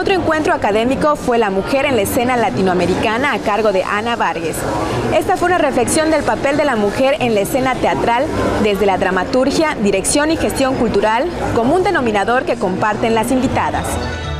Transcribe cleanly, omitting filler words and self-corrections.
Otro encuentro académico fue La mujer en la escena latinoamericana a cargo de Ana Vargas. Esta fue una reflexión del papel de la mujer en la escena teatral desde la dramaturgia, dirección y gestión cultural como un denominador que comparten las invitadas.